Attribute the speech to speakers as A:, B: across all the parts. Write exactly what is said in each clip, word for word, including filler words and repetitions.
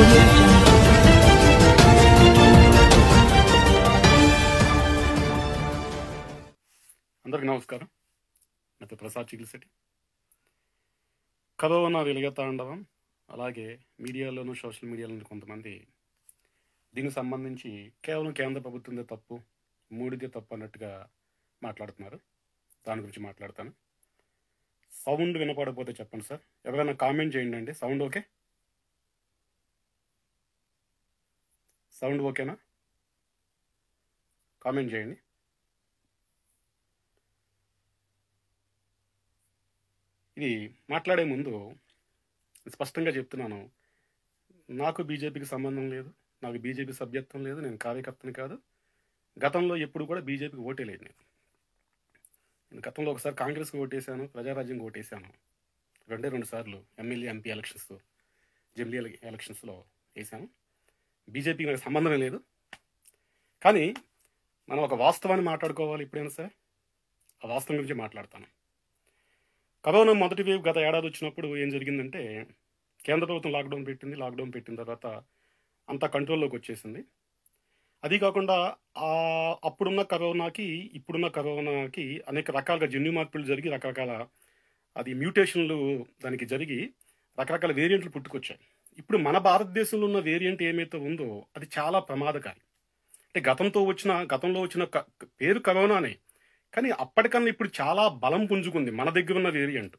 A: audio jungle.
B: అందరికీ నమస్కారం. నా పేరు ప్రసాద్ చిగిల్శెట్టి. కరోనా వెలుగతాండవం, అలాగే మీడియాలోను సోషల్ మీడియాలోను కొంతమంది దీనికి సంబంధించి కేవలం కేంద్ర ప్రభుత్వందే తప్పు, మూడిదే తప్పు అన్నట్టుగా మాట్లాడుతున్నారు. దాని గురించి మాట్లాడతాను. సౌండ్ వినపడకపోతే చెప్పండి సార్. ఎవరైనా కామెంట్ చేయండి అండి. Sound okay? సౌండ్ ఓకేనా? కామెంట్ చేయండి. ఇది మాట్లాడే ముందు స్పష్టంగా చెప్తున్నాను, నాకు బీజేపీకి సంబంధం లేదు, నాకు బీజేపీ సభ్యత్వం లేదు, నేను కార్యకర్తని కాదు. గతంలో ఎప్పుడు కూడా బీజేపీకి ఓటే లేదు. నేను నేను గతంలో ఒకసారి కాంగ్రెస్కి ఓటేశాను, ప్రజారాజ్యంకి ఓటేశాను. రెండే రెండు సార్లు ఎమ్మెల్యే ఎంపీ ఎలక్షన్స్, జమిలీ ఎలక్షన్స్లో వేశాను. బీజేపీకి నాకు సంబంధమే లేదు. కానీ మనం ఒక వాస్తవాన్ని మాట్లాడుకోవాలి ఎప్పుడైనా సరే. ఆ వాస్తవం గురించి మాట్లాడతాను. కరోనా మొదటి వేవ్ గత ఏడాది వచ్చినప్పుడు ఏం జరిగిందంటే, కేంద్ర ప్రభుత్వం లాక్డౌన్ పెట్టింది. లాక్డౌన్ పెట్టిన తర్వాత అంతా కంట్రోల్లోకి వచ్చేసింది. అది కాకుండా ఆ అప్పుడున్న కరోనాకి ఇప్పుడున్న కరోనాకి అనేక రకాలుగా జన్యు మార్పులు జరిగి రకరకాల అది మ్యూటేషన్లు దానికి జరిగి రకరకాల వేరియంట్లు పుట్టుకొచ్చాయి. ఇప్పుడు మన భారతదేశంలో ఉన్న వేరియంట్ ఏమైతే ఉందో అది చాలా ప్రమాదకారి. అంటే గతంతో వచ్చిన గతంలో వచ్చిన పేరు కరోనానే, కానీ అప్పటికన్నా ఇప్పుడు చాలా బలం పుంజుకుంది మన దగ్గర ఉన్న వేరియంట్.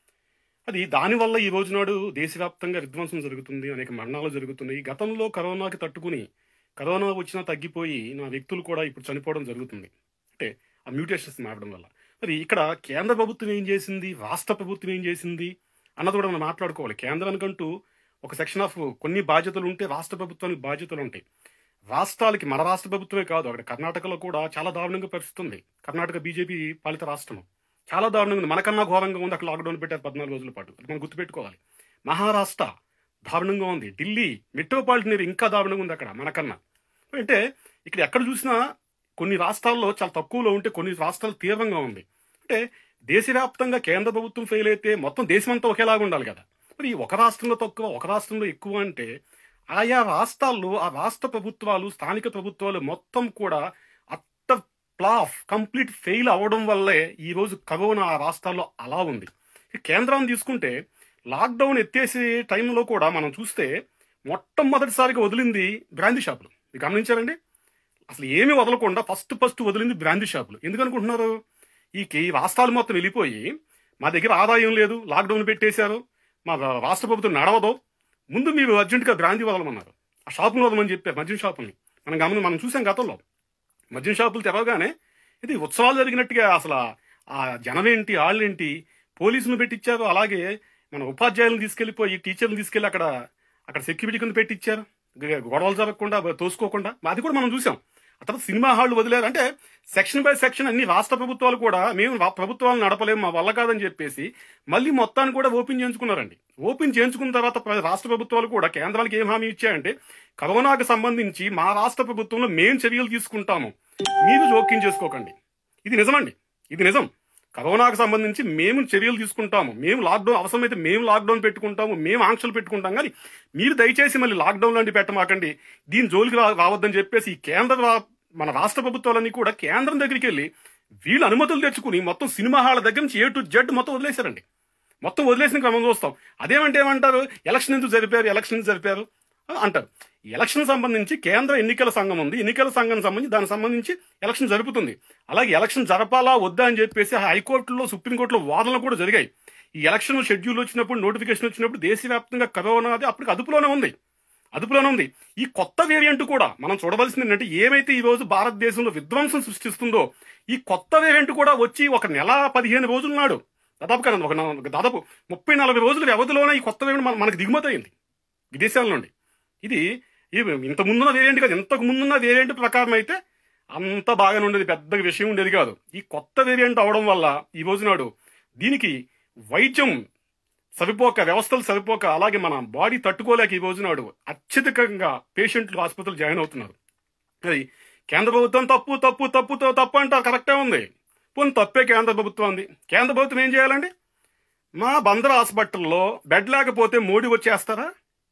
B: అది దానివల్ల ఈ రోజు నాడు దేశవ్యాప్తంగా విధ్వంసం జరుగుతుంది, అనేక మరణాలు జరుగుతున్నాయి. గతంలో కరోనాకి తట్టుకుని కరోనా వచ్చినా తగ్గిపోయి నా వ్యక్తులు కూడా ఇప్పుడు చనిపోవడం జరుగుతుంది, అంటే ఆ మ్యూటేషన్స్ మారడం వల్ల. మరి ఇక్కడ కేంద్ర ప్రభుత్వం ఏం చేసింది, రాష్ట్ర ప్రభుత్వం ఏం చేసింది అన్నది కూడా మనం మాట్లాడుకోవాలి. కేంద్రానికంటూ ఒక సెక్షన్ ఆఫ్ కొన్ని బాధ్యతలు ఉంటే రాష్ట్ర ప్రభుత్వానికి బాధ్యతలు ఉంటాయి. రాష్ట్రాలకి మన రాష్ట్ర ప్రభుత్వమే కాదు, అక్కడ కర్ణాటకలో కూడా చాలా దారుణంగా పరిస్థితుంది. కర్ణాటక బీజేపీ పాలిత రాష్ట్రం చాలా దారుణంగా ఉంది. మనకన్నా ఘోరంగా ఉంది. అక్కడ లాక్డౌన్ పెట్టారు పద్నాలుగు రోజుల పాటు. అది మనం గుర్తుపెట్టుకోవాలి. మహారాష్ట్ర దారుణంగా ఉంది. ఢిల్లీ మెట్రోపాలిటన్ ఏరియా ఇంకా దారుణంగా ఉంది అక్కడ మనకన్నా. అంటే ఇక్కడ ఎక్కడ చూసినా కొన్ని రాష్ట్రాల్లో చాలా తక్కువలో ఉంటే కొన్ని రాష్ట్రాలు తీవ్రంగా ఉంది. అంటే దేశవ్యాప్తంగా కేంద్ర ప్రభుత్వం ఫెయిల్ అయితే మొత్తం దేశమంతా ఒకేలాగా ఉండాలి కదా. మరి ఒక రాష్ట్రంలో తక్కువ, ఒక రాష్ట్రంలో ఎక్కువ అంటే ఆయా రాష్ట్రాల్లో ఆ రాష్ట్ర ప్రభుత్వాలు, స్థానిక ప్రభుత్వాలు మొత్తం కూడా అట్టర్ ప్లాఫ్ కంప్లీట్ ఫెయిల్ అవ్వడం వల్లే ఈరోజు కరోనా ఆ రాష్ట్రాల్లో అలా ఉంది. కేంద్రాన్ని తీసుకుంటే లాక్డౌన్ ఎత్తేసే టైంలో కూడా మనం చూస్తే మొట్టమొదటిసారిగా వదిలింది బ్రాందీ షాపులు. మీరు గమనించారండి? అసలు ఏమీ వదలకుండా ఫస్ట్ ఫస్ట్ వదిలింది బ్రాందీ షాపులు. ఎందుకనుకుంటున్నారు? ఈ ఈ రాష్ట్రాలు మొత్తం వెళ్ళిపోయి మా దగ్గర ఆదాయం లేదు, లాక్డౌన్ పెట్టేశారు, మా రాష్ట్ర ప్రభుత్వం నడవదు, ముందు మీరు అర్జెంటుగా బ్రాందీ వదలమన్నారు. ఆ షాపులు వదలమని చెప్పారు, మద్యం షాపుల్ని. మనం గమని మనం చూసాం గతంలో. మద్యం షాపులు తెరవగానే ఇది ఉత్సవాలు జరిగినట్టుగా అసలు ఆ జనమేంటి, వాళ్ళేంటి, పోలీసులు పెట్టించారు. అలాగే మన ఉపాధ్యాయులను తీసుకెళ్లిపోయి టీచర్లు తీసుకెళ్లి అక్కడ అక్కడ సెక్యూరిటీ కింద పెట్టించారు, గొడవలు జరగకుండా తోసుకోకుండా. అది కూడా మనం చూసాం. ఆ తర్వాత సినిమా హాళ్లు వదిలేరు. అంటే సెక్షన్ బై సెక్షన్ అన్ని రాష్ట్ర ప్రభుత్వాలు కూడా మేము ప్రభుత్వాలు నడపలేము, మా వల్ల కాదని చెప్పేసి మళ్ళీ మొత్తాన్ని కూడా ఓపెన్ చేయించుకున్నారండి. ఓపెన్ చేయించుకున్న తర్వాత రాష్ట్ర ప్రభుత్వాలు కూడా కేంద్రానికి ఏం హామీ ఇచ్చాయంటే, కరోనాకు సంబంధించి మా రాష్ట్ర ప్రభుత్వంలో మేము చర్యలు తీసుకుంటాము, మీరు జోక్యం చేసుకోకండి. ఇది నిజమండి, ఇది నిజం. కరోనాకు సంబంధించి మేము చర్యలు తీసుకుంటాము, మేము లాక్డౌన్ అవసరమైతే మేము లాక్డౌన్ పెట్టుకుంటాము, మేము ఆంక్షలు పెట్టుకుంటాం, కానీ మీరు దయచేసి మళ్ళీ లాక్డౌన్ లాంటి పెట్టమాకండి, దీని జోలికి రావద్దని చెప్పేసి ఈ కేంద్ర మన రాష్ట్ర ప్రభుత్వాలన్నీ కూడా కేంద్రం దగ్గరికి వెళ్ళి వీళ్ళు అనుమతులు తెచ్చుకుని మొత్తం సినిమా హాళ్ళ దగ్గర నుంచి ఏ టు జెడ్ మొత్తం వదిలేశారండి. మొత్తం వదిలేసిన క్రమం చూస్తాం. అదేమంటే ఏమంటారు, ఎలక్షన్ ఎందుకు జరిపారు, ఎలక్షన్ ఎందుకు జరిపారు అంటారు. ఎలక్షన్ సంబంధించి కేంద్ర ఎన్నికల సంఘం ఉంది, ఎన్నికల సంఘం సంబంధించి దానికి సంబంధించి ఎలక్షన్ జరుపుతుంది. అలాగే ఎలక్షన్ జరపాలా వద్దా అని చెప్పేసి హైకోర్టులో, సుప్రీంకోర్టులో వాదనలు కూడా జరిగాయి. ఈ ఎలక్షన్ షెడ్యూల్ వచ్చినప్పుడు, నోటిఫికేషన్ వచ్చినప్పుడు దేశవ్యాప్తంగా కరోనా అది అప్పటికి అదుపులోనే ఉంది అదుపులోనే ఉంది ఈ కొత్త వేరియంట్ కూడా మనం చూడవలసింది ఏంటంటే, ఏమైతే ఈ రోజు భారతదేశంలో విధ్వంసం సృష్టిస్తుందో ఈ కొత్త వేరియంట్ కూడా వచ్చి ఒక నెల పదిహేను రోజుల నాడు దాదాపు కదా ఒక దాదాపు ముప్పై నలభై రోజుల వ్యవధిలోనే ఈ కొత్త వేరియంట్ మనకు దిగుమతి అయింది విదేశాల నుండి. ఇది ఇంత ముందున్న వేరియంట్ కాదు, ఇంతకు ముందున్న వేరియంట్ ప్రకారం అయితే అంత బాగానే ఉండేది, పెద్ద విషయం ఉండేది కాదు. ఈ కొత్త వేరియంట్ అవడం వల్ల ఈ రోజు నాడు దీనికి వైద్యం సరిపోక, వ్యవస్థలు సరిపోక, అలాగే మన బాడీ తట్టుకోలేక ఈ రోజు నాడు అత్యధికంగా పేషెంట్లు ఆసుపత్రులు జాయిన్ అవుతున్నారు. అది కేంద్ర ప్రభుత్వం తప్పు తప్పు తప్పుతో తప్పు అంటారు, కరెక్టే ఉంది. పోనీ తప్పే కేంద్ర ప్రభుత్వం ఉంది. కేంద్ర ప్రభుత్వం ఏం చేయాలండి? మా బందర్ హాస్పిటల్లో బెడ్ లేకపోతే మోడీ వచ్చేస్తారా?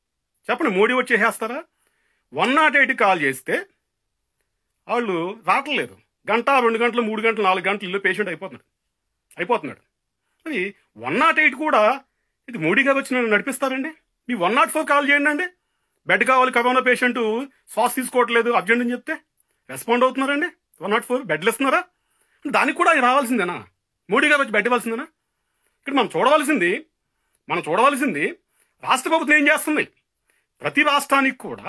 B: చెప్పండి, మోడీ వచ్చి చేసేస్తారా? వన్ నాట్ ఎయిట్ కాల్ చేస్తే వాళ్ళు రావట్లేదు. గంట రెండు గంటలు మూడు గంటలు నాలుగు గంటలు ఇల్లు పేషెంట్ అయిపోతున్నాడు అయిపోతున్నాడు మరి వన్ నాట్ ఎయిట్ కూడా ఇది మోడీ గారు వచ్చి నడిపిస్తారండి? మీ వన్ నాట్ ఫోర్ కాల్ చేయండి అండి, బెడ్ కావాలి, కరోనా పేషెంట్ శ్వాస తీసుకోవట్లేదు అర్జెంట్ అని చెప్తే రెస్పాండ్ అవుతున్నారండి. వన్ నాట్ ఫోర్ బెడ్లు ఇస్తున్నారా? దానికి కూడా ఆయన రావాల్సిందేనా? మోడీ గారు వచ్చి బెడ్ ఇవ్వాల్సిందేనా? ఇక్కడ మనం చూడవలసింది మనం చూడవలసింది రాష్ట్ర ప్రభుత్వం ఏం చేస్తుంది. ప్రతి రాష్ట్రానికి కూడా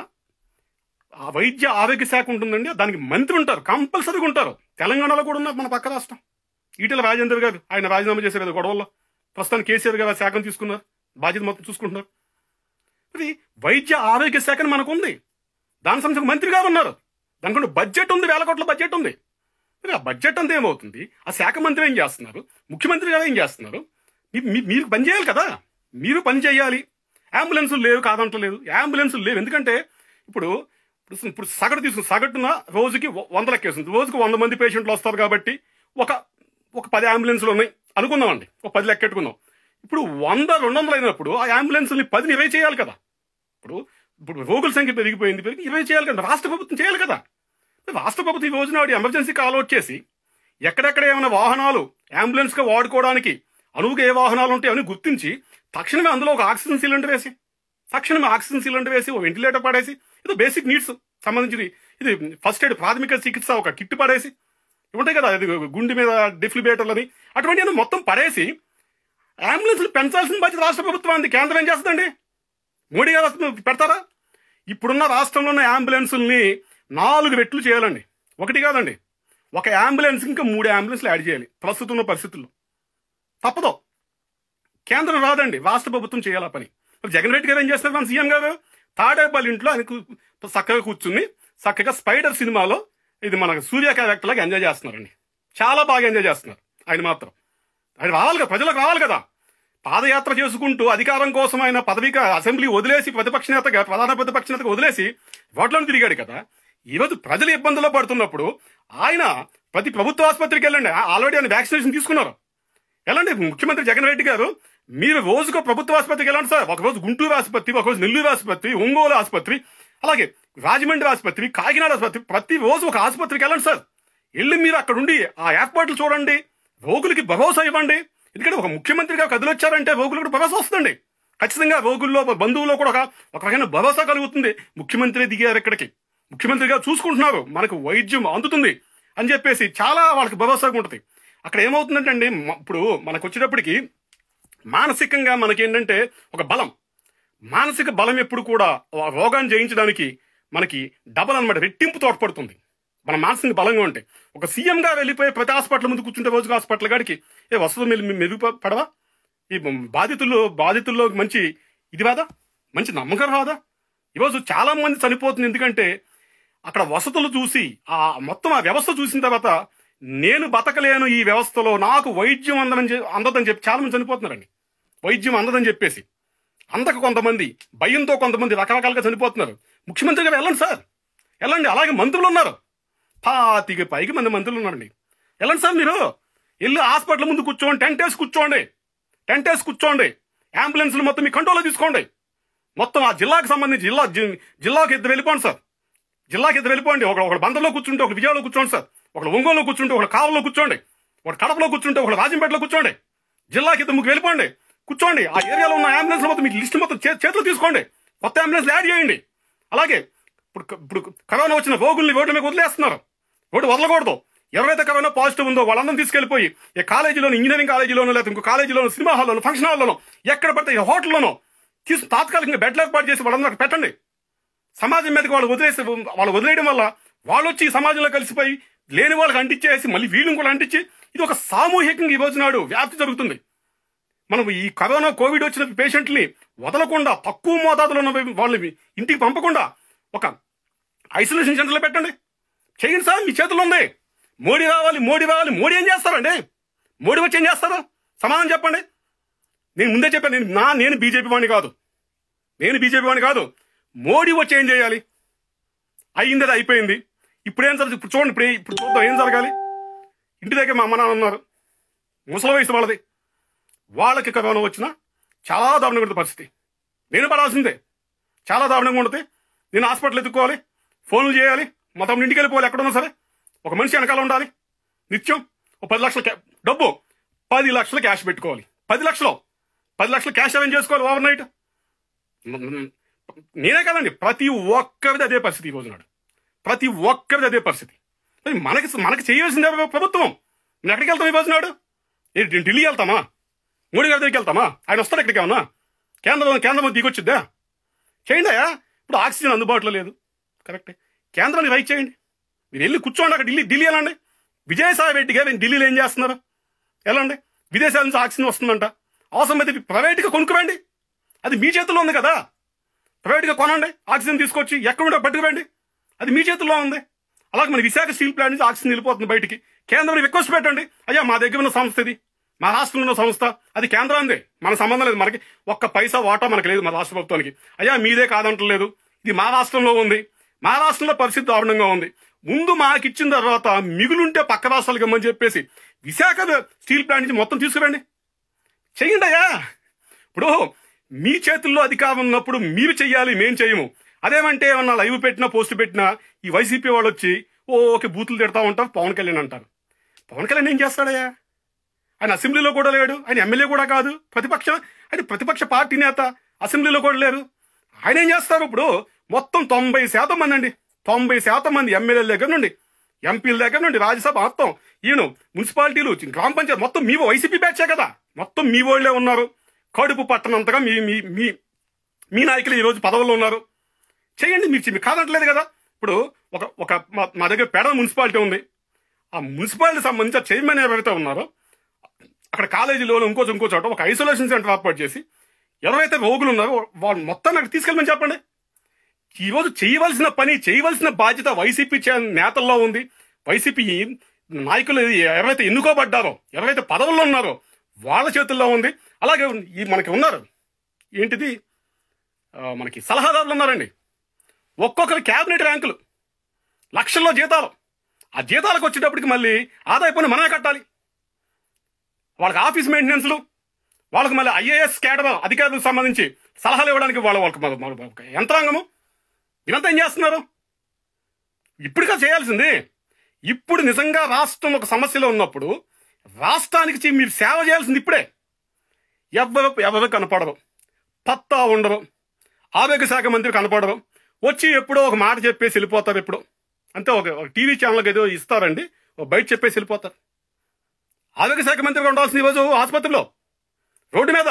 B: ఆ వైద్య ఆరోగ్య శాఖ ఉంటుందండి, దానికి మంత్రి ఉంటారు, కంపల్సరీగా ఉంటారు. తెలంగాణలో కూడా ఉన్నారు మన పక్క రాష్ట్రం. ఈటెల రాజేందర్ గారు ఆయన రాజీనామా చేశారు కదా గొడవల్లో, ప్రస్తుతానికి కేసీఆర్ గారు ఆ శాఖను తీసుకున్నారు, బాధ్యత మొత్తం చూసుకుంటున్నారు. మరి వైద్య ఆరోగ్య శాఖను మనకు ఉంది, దాని సంబంధించిన మంత్రి గారు ఉన్నారు, దానికంటే బడ్జెట్ ఉంది, వేల కోట్ల బడ్జెట్ ఉంది. మరి ఆ బడ్జెట్ అంతా ఏమవుతుంది? ఆ శాఖ మంత్రి ఏం చేస్తున్నారు, ముఖ్యమంత్రి గారు ఏం చేస్తున్నారు? మీరు పని చేయాలి కదా, మీరు పని చేయాలి. అంబులెన్సులు లేవు కాదంటలేదు, అంబులెన్సులు లేవు. ఎందుకంటే ఇప్పుడు ఇప్పుడు సగటు తీసుకుని సగటున రోజుకి వంద లెక్కేస్తుంది, రోజుకి వంద మంది పేషెంట్లు వస్తారు కాబట్టి ఒక ఒక పది అంబులెన్సులు ఉన్నాయి అనుకుందామండి, ఒక పది లెక్కెట్టుకుందాం. ఇప్పుడు వంద రెండు వందలు అయినప్పుడు ఆ అంబులెన్స్ని పదిని ఇరవై చేయాలి కదా. ఇప్పుడు ఇప్పుడు రోగుల సంఖ్య పెరిగిపోయింది, పెరిగి ఇరవై చేయాలి కదా, రాష్ట్ర ప్రభుత్వం చేయాలి కదా. రాష్ట్ర ప్రభుత్వం ఈ రోజున ఎమర్జెన్సీ కాల్ అవుట్ చేసి ఎక్కడెక్కడ ఏమైనా వాహనాలు అంబులెన్స్గా వాడుకోవడానికి అనువుగా ఏ వాహనాలు ఉంటాయి అని గుర్తించి తక్షణమే అందులో ఒక ఆక్సిజన్ సిలిండర్ వేసి తక్షణమే ఆక్సిజన్ సిలిండర్ వేసి ఒక వెంటిలేటర్ పడేసి, ఇది బేసిక్ నీడ్స్ సంబంధించి ఇది ఫస్ట్ ఎయిడ్ ప్రాథమిక చికిత్స ఒక కిట్ పడేసి ఉంటాయి కదా, ఇది గుండె మీద డిఫ్లిబేటర్లని అటువంటి మొత్తం పడేసి అంబులెన్స్లు పెంచాల్సిన బాధ్యత రాష్ట్ర ప్రభుత్వానికి. కేంద్రం ఏం చేస్తుందండి? మోడీ గారు పెడతారా? ఇప్పుడున్న రాష్ట్రంలో ఉన్న అంబులెన్సుల్ని నాలుగు రెట్లు చేయాలండి, ఒకటి కాదండి, ఒక అంబులెన్స్ ఇంకా మూడు అంబులెన్స్లు యాడ్ చేయాలి ప్రస్తుతం ఉన్న పరిస్థితుల్లో. తప్పదు, కేంద్రం రాదండి, రాష్ట్ర ప్రభుత్వం చేయాలి ఆ పని. జగన్ రెడ్డి గారు ఏం చేస్తారు? మన సీఎం గారు తాడేపల్లి ఇంట్లో ఆయనకు చక్కగా కూర్చుని చక్కగా స్పైడర్ సినిమాలో ఇది మన సూర్య క్యారెక్టర్ లాగా ఎంజాయ్ చేస్తున్నారండి, చాలా బాగా ఎంజాయ్ చేస్తున్నారు. ఆయన మాత్రం ఆయన రావాలి కదా, ప్రజలకు రావాలి కదా. పాదయాత్ర చేసుకుంటూ అధికారం కోసం ఆయన పదవిగా అసెంబ్లీ వదిలేసి ప్రతిపక్ష నేతగా ప్రధాన ప్రతిపక్ష నేతగా వదిలేసి ఓట్లను తిరిగాడు కదా. ఈరోజు ప్రజలు ఇబ్బందుల్లో పడుతున్నప్పుడు ఆయన ప్రతి ప్రభుత్వ ఆసుపత్రికి వెళ్ళండి, ఆల్రెడీ ఆయన వ్యాక్సినేషన్ తీసుకున్నారు, వెళ్ళండి. ముఖ్యమంత్రి జగన్ రెడ్డి గారు మీరు రోజుకు ప్రభుత్వ ఆసుపత్రికి వెళ్ళండి సార్. ఒకరోజు గుంటూరు ఆసుపత్రి, ఒకరోజు నెల్లూరు ఆసుపత్రి, ఒంగోలు ఆసుపత్రి, అలాగే రాజమండ్రి ఆసుపత్రి, కాకినాడ ఆసుపత్రి, ప్రతి రోజు ఒక ఆసుపత్రికి వెళ్ళండి సార్. వెళ్ళి మీరు అక్కడ ఉండి ఆ ఏర్పాట్లు చూడండి, రోగులకి భరోసా ఇవ్వండి. ఎందుకంటే ఒక ముఖ్యమంత్రిగా కదిలొచ్చారంటే రోగులకు భరోసా వస్తుందండి. ఖచ్చితంగా రోగుల్లో బంధువుల్లో కూడా ఒక ఒక రకమైన భరోసా కలుగుతుంది. ముఖ్యమంత్రి దిగారు ఇక్కడికి, ముఖ్యమంత్రిగా చూసుకుంటున్నారు, మనకు వైద్యం అందుతుంది అని చెప్పేసి చాలా వాళ్ళకి భరోసాగా ఉంటుంది. అక్కడ ఏమవుతుందంటే అండి, ఇప్పుడు మనకు వచ్చేటప్పటికి మానసికంగా మనకేంటంటే ఒక బలం, మానసిక బలం ఎప్పుడు కూడా రోగాన్ని జయించడానికి మనకి డబల్ అనమాట, రెట్టింపు తోడ్పడుతుంది మన మానసిక బలంగా ఉంటే. ఒక సీఎంగా వెళ్ళిపోయి ప్రతి హాస్పిటల్ ముందు కూర్చుంటే రోజుగా హాస్పిటల్ గాడికి ఏ వసతులు మెరుగు మెరుగుపడవా? ఈ బాధితుల్లో బాధితుల్లో మంచి ఇది రాదా, మంచి నమ్మకం రాదా? ఈరోజు చాలా మంది చనిపోతుంది ఎందుకంటే అక్కడ వసతులు చూసి ఆ మొత్తం ఆ వ్యవస్థ చూసిన తర్వాత నేను బతకలేను ఈ వ్యవస్థలో, నాకు వైద్యం అందదని అందదని చెప్పి చాలా మంది చనిపోతున్నారండి. వైద్యం అందదని చెప్పేసి అందక కొంతమంది భయంతో కొంతమంది రకరకాలుగా చనిపోతున్నారు. ముఖ్యమంత్రి గారు వెళ్ళండి సార్, వెళ్ళండి. అలాగే మంత్రులు ఉన్నారు, పాతికి పైకి మంది మంత్రులు ఉన్నారండి. వెళ్ళండి సార్, మీరు వెళ్ళి హాస్పిటల్ ముందు కూర్చోండి, టెంట్ వేసి కూర్చోండి, టెంట్ వేసి కూర్చోండి, అంబులెన్స్లు మొత్తం మీ కంట్రోల్లో తీసుకోండి. మొత్తం ఆ జిల్లాకు సంబంధించి జిల్లా జిల్లాకి ఇద్దరు వెళ్ళిపోండి సార్, జిల్లాకి ఇద్దరు వెళ్ళిపోండి. ఒక ఒక బందర్లో కూర్చుంటే ఒక విజయవాడలో కూర్చోండి సార్, ఒక ఒంగోలులో కూర్చుంటే ఒక కావల్లో కూర్చోండి, ఒక కడపలో కూర్చుంటే ఒక రాజంపేటలో కూర్చోండి. జిల్లాకి ఇద్దరు ముగ్గురు వెళ్ళిపోండి, కూర్చోండి. ఆ ఏరియాలో ఉన్న అంబులెన్స్ మొత్తం మీకు లిస్ట్ మొత్తం చేతిలో తీసుకోండి, కొత్త అంబులెన్స్ యాడ్ చేయండి. అలాగే ఇప్పుడు ఇప్పుడు కరోనా వచ్చిన రోగుల్ని రోడ్ల మీద వదిలేస్తున్నారు, రోడ్డు వదలకూడదు. ఎవరైతే కరోనా పాజిటివ్ ఉందో వాళ్ళందరం తీసుకెళ్లిపోయి ఏ కాలేజీలోనూ, ఇంజనీరింగ్ కాలేజీలోనూ, లేకపోతే ఇంకో కాలేజీలోనూ, సినిమా హాల్లోనూ, ఫంక్షన్ హాల్లోనూ, ఎక్కడ పడితే హోటల్లోనూ తీసు తాత్కాలికంగా బెడ్లు ఏర్పాటు చేసి వాళ్ళందరూ పెట్టండి. సమాజం మీదకి వాళ్ళు వదిలేసి వాళ్ళు వదిలేయడం వల్ల వాళ్ళు వచ్చి సమాజంలో కలిసిపోయి లేని వాళ్ళకి అంటించేసి మళ్ళీ వీళ్ళని కూడా అంటించి ఇది ఒక సామూహికంగా ఈ రోజు నాడు వ్యాప్తి జరుగుతుంది. మనం ఈ కరోనా కోవిడ్ వచ్చిన పేషెంట్ని వదలకుండా తక్కువ మోతాదులో ఉన్న వాళ్ళని ఇంటికి పంపకుండా ఒక ఐసోలేషన్ సెంటర్లో పెట్టండి, చేయండి సార్, మీ చేతుల్లో ఉంది. మోడీ రావాలి, మోడీ రావాలి. మోడీ ఏం చేస్తారండి? మోడీ వచ్చి ఏం చేస్తారు? సమాధానం చెప్పండి. నేను ముందే చెప్పాను, నేను నా నేను బీజేపీ వాడిని కాదు, నేను బీజేపీ వాడిని కాదు. మోడీ వచ్చి ఏం చేయాలి? అయ్యింది, అది అయిపోయింది. ఇప్పుడు ఏం జరుగుతుంది? ఇప్పుడు చూడండి, ఇప్పుడు ఇప్పుడు చూద్దాం ఏం జరగాలి. ఇంటి దగ్గర మా అమ్మ నాన్న ఉన్నారు, ముసలి వయసు వాళ్ళది, వాళ్ళకి కరోనా వచ్చినా చాలా దారుణమైన పరిస్థితి. నేను పడాల్సిందే, చాలా దారుణంగా ఉంటుంది. నేను హాస్పిటల్ ఎత్తుక్కోవాలి, ఫోన్లు చేయాలి, మొత్తం ఇంటికి వెళ్ళిపోవాలి, ఎక్కడున్నా సరే ఒక మనిషి వెనకాల ఉండాలి. నిత్యం ఒక పది లక్షల డబ్బు పది లక్షలు క్యాష్ పెట్టుకోవాలి. పది లక్షలు పది లక్షలు క్యాష్ అరేంజ్ చేసుకోవాలి ఓవర్ నైట్. నేనే కదండి, ప్రతి ఒక్కరిది అదే పరిస్థితి ఈ రోజు నాడు. ప్రతి ఒక్కరిది అదే పరిస్థితి. మనకి మనకి చేయాల్సిందే ప్రభుత్వం. నేను ఎక్కడికి వెళ్తాం ఈ రోజు నాడు? ఢిల్లీ వెళ్తామా? మోడీ గారి దగ్గరికి వెళ్తామా? ఆయన వస్తాడు ఎక్కడికి ఏమన్నా? కేంద్రం కేంద్రం దిగొచ్చుద్దా? చేయండి అయ్యా. ఇప్పుడు ఆక్సిజన్ అందుబాటులో లేదు, కరెక్టే. కేంద్రాన్ని రైట్ చేయండి. మీరు వెళ్ళి కూర్చోండి అక్కడ. ఢిల్లీ ఢిల్లీ వెళ్ళండి. విజయసాయి రెడ్డి గారు ఢిల్లీలో ఏం చేస్తున్నారు? వెళ్ళండి. విదేశాల నుంచి ఆక్సిజన్ వస్తుందంట. అవసరమైతే ప్రైవేట్గా కొనుక్కురండి. అది మీ చేతుల్లో ఉంది కదా. ప్రైవేట్గా కొనండి, ఆక్సిజన్ తీసుకొచ్చి ఎక్కడుండో పట్టుకురండి. అది మీ చేతుల్లో ఉంది. అలాగే మన విశాఖ స్టీల్ ప్లాంట్ నుంచి ఆక్సిజన్ వెళ్ళిపోతుంది బయటికి. కేంద్రం రిక్వెస్ట్ పెట్టండి, అయ్యా మా దగ్గర ఉన్న సంస్థ ఇది, మా రాష్ట్రంలో ఉన్న సంస్థ, అది కేంద్రాందే, మన సంబంధం లేదు, మనకి ఒక్క పైసా వాటా మనకి లేదు, మన రాష్ట్ర ప్రభుత్వానికి. అయ్యా మీదే కాదంటలేదు, ఇది మా రాష్ట్రంలో ఉంది, మా రాష్ట్రంలో పరిస్థితి దారుణంగా ఉంది, ముందు మాకు ఇచ్చిన తర్వాత మిగులుంటే పక్క రాష్ట్రాలకు ఇమ్మని చెప్పేసి విశాఖ స్టీల్ ప్లాంట్ నుంచి మొత్తం తీసుకురండి. చెయ్యండి అయ్యా. ఇప్పుడు మీ చేతుల్లో అధికారం ఉన్నప్పుడు మీరు చెయ్యాలి, మేం చెయ్యము. అదేమంటే ఏమన్నా లైవ్ పెట్టినా పోస్ట్ పెట్టినా ఈ వైసీపీ వాళ్ళు వచ్చి ఓ ఓకే బూతులు తిడతా ఉంటారు, పవన్ కళ్యాణ్ అంటారు. పవన్ కళ్యాణ్ ఏం చేస్తాడయ్యా? ఆయన అసెంబ్లీలో కూడా లేడు, ఆయన ఎమ్మెల్యే కూడా కాదు, ప్రతిపక్ష ఆయన ప్రతిపక్ష పార్టీ నేత, అసెంబ్లీలో కూడా లేరు. ఆయన ఏం చేస్తారు? ఇప్పుడు మొత్తం తొంభై శాతం మంది అండి, తొంభై శాతం మంది ఎమ్మెల్యేల దగ్గర నుండి ఎంపీల దగ్గర నుండి రాజ్యసభ మొత్తం ఈయన మున్సిపాలిటీలు గ్రామ పంచాయతీ మొత్తం మీ వైసీపీ బ్యాచే కదా, మొత్తం మీ వాళ్ళే ఉన్నారు. కడుపు పట్టనంతగా మీ మీ మీ మీ నాయకులు ఈరోజు పదవుల్లో ఉన్నారు. చేయండి, మీకు మీకు కాదంటలేదు కదా. ఇప్పుడు ఒక ఒక మా దగ్గర పెడ మున్సిపాలిటీ ఉంది. ఆ మున్సిపాలిటీ సంబంధించి ఆ చైర్మన్ ఎవరైతే ఉన్నారో అక్కడ కాలేజీలో ఇంకో ఇంకో చోట ఒక ఐసోలేషన్ సెంటర్ ఏర్పాటు చేసి ఎవరైతే రోగులు ఉన్నారో వాళ్ళు మొత్తాన్ని అక్కడ తీసుకెళ్ళమని చెప్పండి. ఈరోజు చేయవలసిన పని, చేయవలసిన బాధ్యత వైసీపీ నేతల్లో ఉంది. వైసీపీ నాయకులు ఎవరైతే ఎన్నుకోబడ్డారో, ఎవరైతే పదవుల్లో ఉన్నారో వాళ్ళ చేతుల్లో ఉంది. అలాగే ఈ మనకి ఉన్నారు ఏంటిది మనకి సలహాదారులు ఉన్నారండి. ఒక్కొక్కరు క్యాబినెట్ ర్యాంకులు, లక్షల్లో జీతాలు. ఆ జీతాలకు వచ్చేటప్పటికి మళ్ళీ ఆదాయ పన్ను మనమే కట్టాలి. వాళ్ళకి ఆఫీస్ మెయింటెనెన్స్లు, వాళ్ళకి మళ్ళీ ఐఏఎస్ క్యాడర్ అధికారులకు సంబంధించి సలహాలు ఇవ్వడానికి వాళ్ళ వాళ్ళకి యంత్రాంగము. ఇదంతా ఏం చేస్తున్నారు? ఇప్పుడుగా చేయాల్సింది. ఇప్పుడు నిజంగా రాష్ట్రం ఒక సమస్యలో ఉన్నప్పుడు రాష్ట్రానికి మీరు సేవ చేయాల్సింది ఇప్పుడే. ఎవరు ఎవరు కనపడరు, పత్తా ఉండరు. ఆరోగ్య శాఖ మంత్రి కనపడరు, వచ్చి ఎప్పుడో ఒక మాట చెప్పేసి వెళ్ళిపోతారు. ఎప్పుడో అంతే ఒక టీవీ ఛానల్కి ఏదో ఇస్తారండి, బయట చెప్పేసి వెళ్ళిపోతారు. ఆరోగ్య శాఖ మంత్రిగా ఉండాల్సింది ఈరోజు ఆసుపత్రిలో, రోడ్డు మీద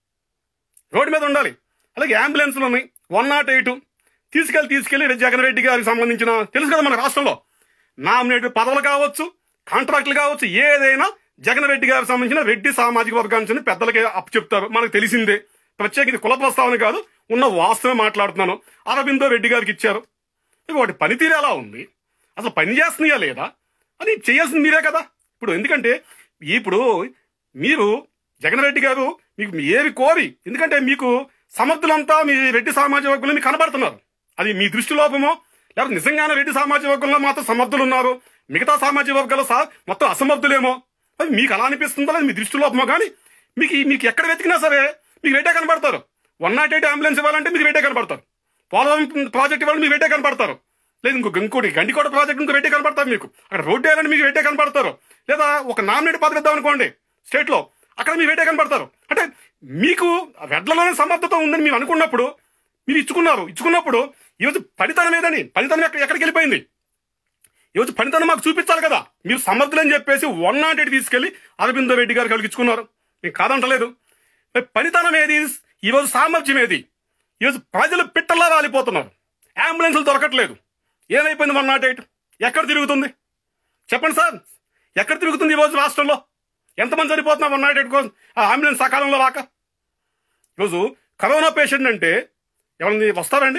B: రోడ్డు మీద ఉండాలి. అలాగే అంబులెన్స్లు ఉన్నాయి, వన్ నాట్ ఎయిట్ తీసుకెళ్ళి తీసుకెళ్ళి జగన్ రెడ్డి గారికి సంబంధించిన తెలుసు కదా మన రాష్ట్రంలో నామినేటెడ్ పదవులు కావచ్చు, కాంట్రాక్టులు కావచ్చు, ఏదైనా జగన్ రెడ్డి గారికి సంబంధించిన రెడ్డి సామాజిక వర్గానికి పెద్దలకి అప్పు చెప్తారు. మనకు తెలిసిందే, ప్రత్యేక కుల ప్రస్తావన కాదు, ఉన్న వాస్తవమే మాట్లాడుతున్నాను. అరవిందో రెడ్డి గారికి ఇచ్చారు. వాటి పనితీరు ఎలా ఉంది, అసలు పని చేస్తున్నాయా లేదా అని చేయాల్సింది మీరే కదా. ఇప్పుడు ఎందుకంటే ఇప్పుడు మీరు జగన్ రెడ్డి గారు మీకు ఏవి కోరి, ఎందుకంటే మీకు సమర్థులంతా మీ రెడ్డి సామాజిక వర్గంలో మీకు కనబడుతున్నారు. అది మీ దృష్టి లోపమో లేకపోతే నిజంగానే రెడ్డి సామాజిక వర్గంలో మాత్రం సమర్థులు ఉన్నారు, మిగతా సామాజిక వర్గాలు సహా మొత్తం అసమర్థులేమో, అది మీకు అలా అనిపిస్తుందో లేదు మీ దృష్టి లోపమో. కానీ మీకు మీకు ఎక్కడ వెతికినా సరే మీకు రెడ్డే కనబడతారు. వన్ నాట్ ఎయిట్ అంబులెన్స్ ఇవ్వాలంటే మీకు రెడ్డే కనబడతారు. పోలవరం ప్రాజెక్ట్ ఇవ్వాలంటే మీకు రెడ్డే కనబడతారు. లేదు ఇంకో ఇంకోటి గండికోట ప్రాజెక్ట్ ఇంకో రెడ్డే కనబడతారు. మీకు అక్కడ రోడ్డు వేయాలంటే మీకు రెడ్డే కనబడతారు. లేదా ఒక నామినేట్ పదవి ఇద్దాం అనుకోండి స్టేట్ లో, అక్కడ మీ రెడ్డే కనబడతారు. అంటే మీకు రెడ్లలోనే సమర్థత ఉందని మీరు అనుకున్నప్పుడు మీరు ఇచ్చుకున్నారు. ఇచ్చుకున్నప్పుడు ఈరోజు పనితనం ఏదని, పనితనం ఎక్కడ ఎక్కడికి వెళ్ళిపోయింది? ఈరోజు పనితనం మాకు చూపించాలి కదా. మీరు సమర్థులని చెప్పేసి వన్ నాట్ ఎయిట్ తీసుకెళ్లి అరవిందో రెడ్డి గారు కలిగి ఇచ్చుకున్నారు. మీకు కాదంటలేదు. పనితనం ఏది? ఈరోజు సామర్థ్యం ఏది? ఈరోజు ప్రజలు పిట్టల్లా వాలిపోతున్నారు. అంబులెన్స్లు దొరకట్లేదు. ఏమైపోయింది? వన్ నాట్ ఎయిట్ ఎక్కడ తిరుగుతుంది చెప్పండి సార్? ఎక్కడ తిరుగుతుంది ఈరోజు రాష్ట్రంలో? ఎంతమంది చనిపోతున్నారు వన్ నాట్ ఎయిట్ కోసం అంబులెన్స్ సకాలంలో రాక? ఈరోజు కరోనా పేషెంట్ అంటే ఎవరిని వస్తారండి?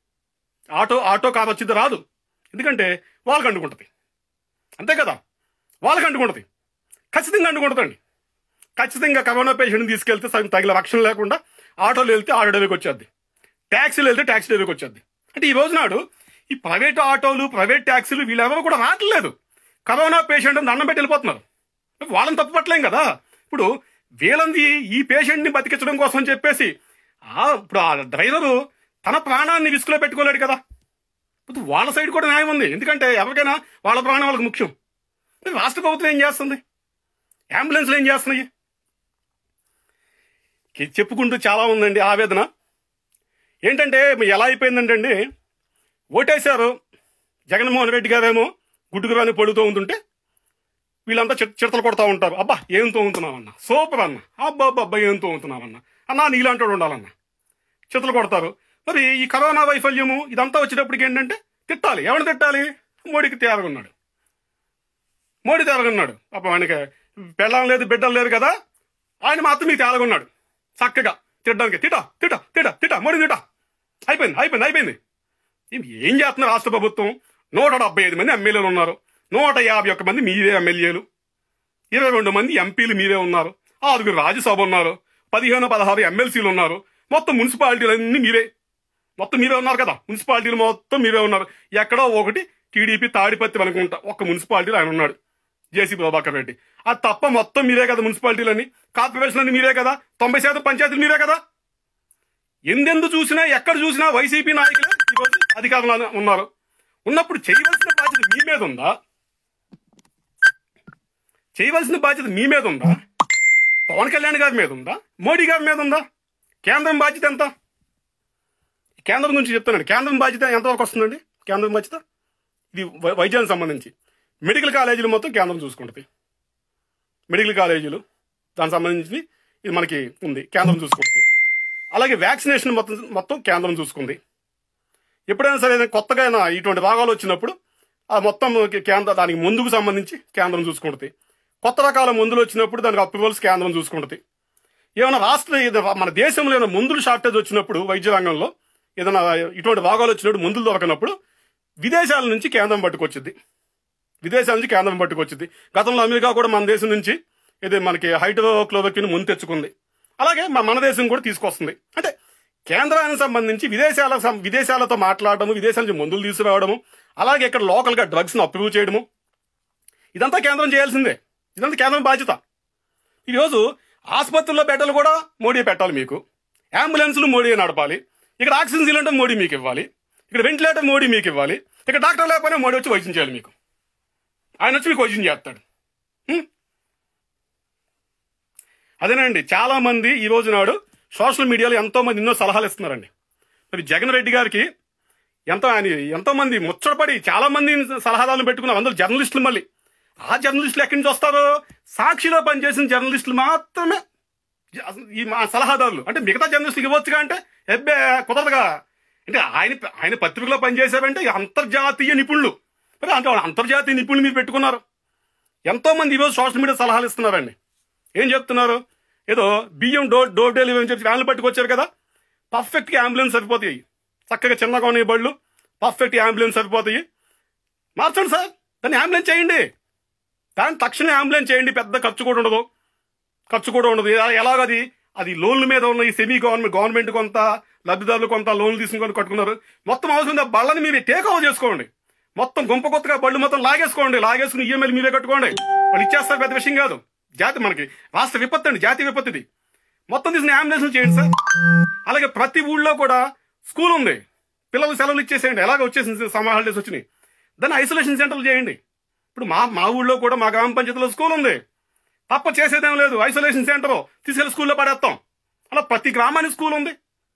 B: ఆటో ఆటో కార్ వచ్చింది రాదు. ఎందుకంటే వాళ్ళకి అంటుకుంటుంది, అంతే కదా, వాళ్ళకి అంటుకుంటుంది, ఖచ్చితంగా అంటుకుంటుందండి. ఖచ్చితంగా కరోనా పేషెంట్ని తీసుకెళ్తే తగిన రక్షణ లేకుండా ఆటోలు వెళ్తే ఆటో డేవికి వచ్చేది, ట్యాక్సీలు వెళ్తే ట్యాక్సీ డేవికి వచ్చేది. అంటే ఈ రోజు నాడు ఈ ప్రైవేట్ ఆటోలు, ప్రైవేట్ ట్యాక్సీలు వీళ్ళెవరూ కూడా రావట్లేదు. కరోనా పేషెంట్ దండం పెట్టి వెళ్ళిపోతున్నారు. వాళ్ళని తప్పు పట్టలేం కదా. ఇప్పుడు వీళ్ళంది ఈ పేషెంట్ని బతికించడం కోసం చెప్పేసి ఇప్పుడు ఆ డ్రైవరు తన ప్రాణాన్ని రిస్క్లో పెట్టుకోలేడు కదా. వాళ్ళ సైడ్ కూడా న్యాయం ఉంది, ఎందుకంటే ఎవరికైనా వాళ్ళ ప్రాణం వాళ్ళకి ముఖ్యం. రాష్ట్ర ప్రభుత్వం ఏం చేస్తుంది, అంబులెన్స్లు ఏం చేస్తున్నాయి చెప్పుకుంటూ చాలా ఉందండి ఆవేదన. ఏంటంటే ఎలా అయిపోయిందంటే అండి, ఓటేశారు జగన్మోహన్ రెడ్డి గారేమో గుడ్డుగురాని పొడుతూ ఉంటుంటే వీళ్ళంతా చిడతలు కొడతా ఉంటారు. అబ్బా ఏం తోముతున్నామన్నా, సూపర్ అన్న, అబ్బా అబ్బా ఏం తోముతున్నామన్నా అన్నా, నీలాంటి వాడు ఉండాలన్నా, చిడతలు కొడతారు. మరి ఈ కరోనా వైఫల్యము ఇదంతా వచ్చేటప్పటికి ఏంటంటే తిట్టాలి. ఎవరిని తిట్టాలి? మోడీకి తేరగున్నాడు, మోడీ తేరగున్నాడు. అప్ప ఆయనకి పెళ్ళం లేదు బిడ్డలు లేదు కదా, ఆయన మాత్రం మీకు తేరగున్నాడు చక్కగా తిట్టడానికి. తిట తిట తిట తిట మోడీ తిట అయిపోయింది అయిపోయింది అయిపోయింది. ఏం చేస్తున్నారు రాష్ట్ర ప్రభుత్వం? నూట డెబ్బై ఐదు మంది ఎమ్మెల్యేలు ఉన్నారు, నూట యాభై ఒక్క మంది మీరే ఎమ్మెల్యేలు, ఇరవై రెండు మంది ఎంపీలు మీరే ఉన్నారు, ఆరుగురు రాజ్యసభ ఉన్నారు, పదిహేను పదహారు ఎమ్మెల్సీలు ఉన్నారు, మొత్తం మున్సిపాలిటీలు అన్నీ మీరే, మొత్తం మీరే ఉన్నారు కదా. మున్సిపాలిటీలు మొత్తం మీరే ఉన్నారు. ఎక్కడో ఒకటి టీడీపీ తాడిపత్రి అనుకుంటా ఒక్క మున్సిపాలిటీలో ఆయన ఉన్నాడు, జేసీ ప్రభాకర్ రెడ్డి. అది తప్ప మొత్తం మీరే కదా మున్సిపాలిటీలన్నీ, కార్పొరేషన్ అన్ని మీరే కదా, తొంభై శాతం పంచాయతీలు మీరే కదా. ఎందెందు చూసినా ఎక్కడ చూసినా వైసీపీ నాయకులు ఈరోజు అధికారంలో ఉన్నారు. ఉన్నప్పుడు చేయవలసిన బాధ్యత మీ మీద ఉందా? చేయవలసిన బాధ్యత మీ మీద ఉందా? పవన్ కళ్యాణ్ గారి మీద ఉందా? మోడీ గారి మీద ఉందా? కేంద్రం బాధ్యత ఎంత? కేంద్రం గురించి చెప్తున్నాను. కేంద్రం బాధ్యత ఎంతవరకు వస్తుందండి? కేంద్రం బాధ్యత ఇది వైద్యానికి సంబంధించి మెడికల్ కాలేజీలు మొత్తం కేంద్రం చూసుకుంటుంది. మెడికల్ కాలేజీలు దానికి సంబంధించి ఇది మనకి ఉంది, కేంద్రం చూసుకుంటుంది. అలాగే వ్యాక్సినేషన్ మొత్తం మొత్తం కేంద్రం చూసుకుంది. ఎప్పుడైనా సరే కొత్తగా ఇటువంటి రోగాలు వచ్చినప్పుడు ఆ మొత్తం కేంద్ర దానికి మందుకు సంబంధించి కేంద్రం చూసుకుంటుంది. కొత్త రకాల మందులు వచ్చినప్పుడు దానికి అప్రూవల్స్ కేంద్రం చూసుకుంటుంది. ఏమైనా రాష్ట్ర మన దేశంలో ఏమైనా మందులు షార్టేజ్ వచ్చినప్పుడు వైద్య రంగంలో ఏదైనా ఇటువంటి రోగాలు వచ్చినప్పుడు మందులు దొరకనప్పుడు విదేశాల నుంచి కేంద్రం పట్టుకొచ్చింది, విదేశాల నుంచి కేంద్రం పట్టుకొచ్చింది. గతంలో అమెరికా కూడా మన దేశం నుంచి ఇది మనకి హైడ్రోక్లోరోక్విన్ ముందు తెచ్చుకుంది. అలాగే మన దేశం కూడా తీసుకొస్తుంది. అంటే కేంద్రానికి సంబంధించి విదేశాల విదేశాలతో మాట్లాడడము, విదేశాల నుంచి మందులు తీసుకురావడము, అలాగే ఇక్కడ లోకల్గా డ్రగ్స్ను అప్రూవ్ చేయడము, ఇదంతా కేంద్రం చేయాల్సిందే. ఇదంతా కేంద్రం బాధ్యత. ఈరోజు ఆసుపత్రుల్లో బెడ్డలు కూడా మోడీ పెట్టాలి, మీకు అంబులెన్సులు మోడీ నడపాలి, ఇక్కడ ఆక్సిజన్ సిలిండర్ మోడీ మీకు ఇవ్వాలి, ఇక్కడ వెంటిలేటర్ మోడీ మీకు ఇవ్వాలి, ఇక్కడ డాక్టర్ లేకపోయినా మోడీ వచ్చి వైద్యం చేయాలి మీకు. ఆయన వచ్చి మీకు వైద్యం చేస్తాడు. అదేనండి, చాలా మంది ఈ రోజు నాడు సోషల్ మీడియాలో ఎంతో మంది ఎన్నో సలహాలు ఇస్తున్నారండి. మరి జగన్ రెడ్డి గారికి ఎంతో ఆయన ఎంతో మంది ముచ్చటపడి చాలా మంది సలహాదారులు పెట్టుకున్నారు. అందులో జర్నలిస్టులు, మళ్ళీ ఆ జర్నలిస్టులు ఎక్కడి నుంచి వస్తారో? సాక్షిలో పనిచేసిన జర్నలిస్టులు మాత్రమే ఈ మా సలహాదారులు. అంటే మిగతా జర్నలిస్టులు ఇవ్వచ్చుగా అంటే ఎబ్బే కుదరదుగా. అంటే ఆయన ఆయన పత్రికలో పనిచేసారంటే అంతర్జాతీయ నిపుణులు, మరి అంటే వాళ్ళు అంతర్జాతీయ నిపుణులు మీరు పెట్టుకున్నారు. ఎంతో మంది ఈరోజు సోషల్ మీడియా సలహాలు ఇస్తున్నారండి. ఏం చెప్తున్నారు? ఏదో బియ్యం డోర్ డోర్ డెలివరీ అని చెప్పి వ్యాన్లు పట్టుకొచ్చారు కదా, పర్ఫెక్ట్గా అంబులెన్స్ సరిపోతాయి, చక్కగా చిన్నగా ఉన్నాయి బళ్ళు, పర్ఫెక్ట్గా అంబులెన్స్ సరిపోతాయి. మార్చండి సార్, దాన్ని అంబులెన్స్ చేయండి, దాన్ని తక్షణమే అంబులెన్స్ చేయండి. పెద్ద ఖర్చు కూడా ఉండదు, ఖర్చు కూడా ఉండదు. ఎలాగది అది లోన్ల మీద ఉన్న ఈ సెమీ గవర్నమెంట్ గవర్నమెంట్ కొంత, లబ్ధిదారులు కొంత లోన్లు తీసుకుని కట్టుకున్నారు. మొత్తం అవసరం బళ్ళని మీరు టేక్ ఓవర్ చేసుకోండి, మొత్తం గుంప కొత్తగా బళ్ళు మొత్తం లాగేసుకోండి, లాగేసుకుని ఈఎంఐలు మీరే కట్టుకోండి, వాళ్ళు ఇచ్చేస్తారు. పెద్ద విషయం కాదు. జాతి మనకి రాష్ట్ర విపత్తు అండి, జాతీయ విపత్తుది. మొత్తం తీసుకుని అంబులెన్స్ చేయండి సార్. అలాగే ప్రతి ఊళ్ళో కూడా స్కూల్ ఉంది, పిల్లలు సెలవులు ఇచ్చేసేయండి. ఎలాగ వచ్చేసింది సమ్మర్ హాలిడేస్ వచ్చినాయి, దాన్ని ఐసోలేషన్ సెంటర్లు చేయండి. ఇప్పుడు మా మా ఊళ్ళో కూడా మా గ్రామ పంచాయతీలో స్కూల్ ఉంది, తప్ప చేసేదేం లేదు. ఐసోలేషన్ సెంటర్ తీసుకెళ్లి స్కూల్లో పడేస్తాం. అలా ప్రతి గ్రామానికి స్కూల్ ఉంది,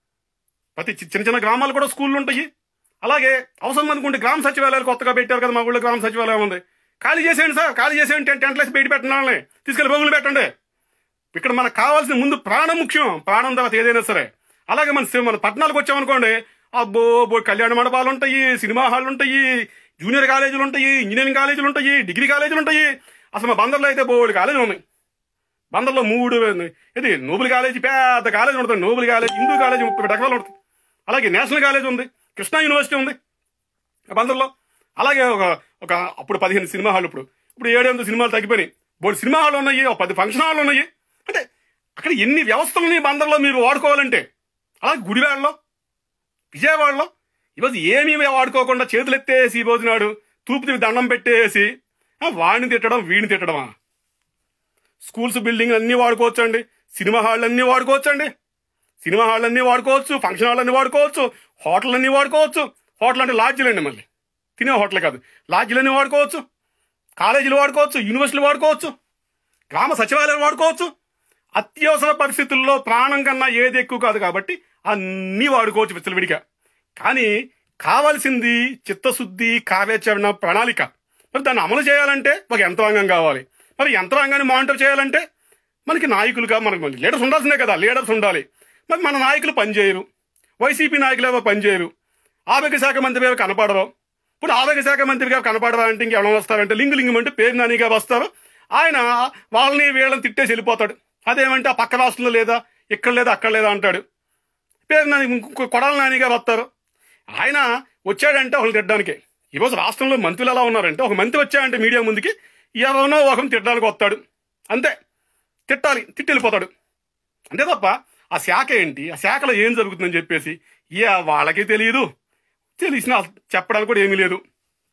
B: ప్రతి చిన్న చిన్న గ్రామాలు కూడా స్కూళ్ళు ఉంటాయి. అలాగే అవసరం అనుకుంటే గ్రామ సచివాలయాలు కొత్తగా పెట్టారు కదా, మా ఊళ్ళో గ్రామ సచివాలయం ఉంది, ఖాళీ చేసేయండి సార్. ఖాళీ చేసేయండి, టెంట్ టెంట్లేసి బయట పెట్టండి, తీసుకెళ్లి బొగులు పెట్టండి. ఇక్కడ మనకు కావాల్సిన ముందు ప్రాణం ముఖ్యం, ప్రాణం తర్వాత ఏదైనా సరే. అలాగే మన మన పట్టణాలకు వచ్చామనుకోండి, అబ్బో బో కళ్యాణ మండపాలు ఉంటాయి, సినిమా హాళ్ళు ఉంటాయి, జూనియర్ కాలేజీలు ఉంటాయి, ఇంజనీరింగ్ కాలేజీలు ఉంటాయి, డిగ్రీ కాలేజీలు ఉంటాయి. అసలు మా బందర్లో అయితే బోర్డు కాలేజీలు ఉన్నాయి. బందర్లో మూడు ఇది నోబుల్ కాలేజీ, పెద్ద కాలేజీ ఉంటుంది, నోబుల్ కాలేజీ, హిందూ కాలేజీ ముప్పై ఎకరాలు ఉంటుంది. అలాగే నేషనల్ కాలేజీ ఉంది, కృష్ణా యూనివర్సిటీ ఉంది బందర్లో. అలాగే ఒక ఒక అప్పుడు పదిహేను సినిమా హాళ్ళు, ఇప్పుడు ఇప్పుడు ఏడెనిమిది సినిమాలు తగ్గిపోయినాయి. బోర్డు సినిమా హాళ్ళు ఉన్నాయి, ఒక పది ఫంక్షన్ హాళ్ళు ఉన్నాయి. అంటే అక్కడ ఎన్ని వ్యవస్థలని బందర్లో మీరు వాడుకోవాలంటే. అలాగే గుడివాడలో, విజయవాడలో ఈరోజు ఏమీ వాడుకోకుండా చేతులు ఎత్తేసి ఈ రోజు నాడు తూపు దండం పెట్టేసి వాడిని తిట్టడం వీడిని తిట్టడమా? స్కూల్స్ బిల్డింగ్ అన్నీ వాడుకోవచ్చండి, సినిమా హాళ్ళు అన్నీ వాడుకోవచ్చండి. సినిమా హాళ్ళన్నీ వాడుకోవచ్చు, ఫంక్షన్ హాళ్ళన్నీ వాడుకోవచ్చు, హోటల్ అన్నీ వాడుకోవచ్చు. హోటల్ అంటే లాడ్జీలు అండి, మళ్ళీ తినే హోటల్ కాదు, లాడ్జీలన్నీ వాడుకోవచ్చు, కాలేజీలు వాడుకోవచ్చు, యూనివర్సిటీలు వాడుకోవచ్చు, గ్రామ సచివాలయాలు వాడుకోవచ్చు. అత్యవసర పరిస్థితుల్లో ప్రాణం కన్నా ఏది ఎక్కువ కాదు కాబట్టి అన్నీ వాడుకోవచ్చు విచ్చలవిడిగా. కానీ కావాల్సింది చిత్తశుద్ధి, కార్యాచరణ, ప్రణాళిక. మరి దాన్ని అమలు చేయాలంటే ఒక యంత్రాంగం కావాలి. మరి యంత్రాంగాన్ని మానిటర్ చేయాలంటే మనకి నాయకులుగా మనకు లీడర్స్ ఉండాల్సిందే కదా, లీడర్స్ ఉండాలి. మరి మన నాయకులు పనిచేయరు, వైసీపీ నాయకులు ఏవో పనిచేయరు, ఆరోగ్య శాఖ మంత్రి ఏవో కనపడరు. ఇప్పుడు ఆరోగ్య శాఖ మంత్రిగా కనపడరా అంటే ఇంకెవరైనా వస్తారంటే లింగు లింగం అంటే పేరు నానిగా వస్తారు. ఆయన వాళ్ళని వీళ్ళని తిట్టేసి వెళ్ళిపోతాడు. అదేమంటే ఆ పక్క రాష్ట్రంలో లేదా, ఇక్కడ లేదా, అక్కడ లేదా అంటాడు. పేరు నాని కొడాల నానిగా వస్తారు. ఆయన వచ్చాడంటే ఒకళ్ళు తిట్టడానికి. ఈరోజు రాష్ట్రంలో మంత్రులు ఎలా ఉన్నారంటే, ఒక మంత్రి వచ్చాడంటే మీడియా ముందుకి ఎవరినో ఒకరిని తిట్టడానికి వస్తాడు, అంతే. తిట్టాలి, తిట్టి వెళ్ళిపోతాడు, అంతే తప్ప ఆ శాఖ ఏంటి, ఆ శాఖలో ఏం జరుగుతుందని చెప్పేసి ఇక వాళ్ళకి తెలియదు, తెలిసిన చెప్పడానికి కూడా ఏమీ లేదు.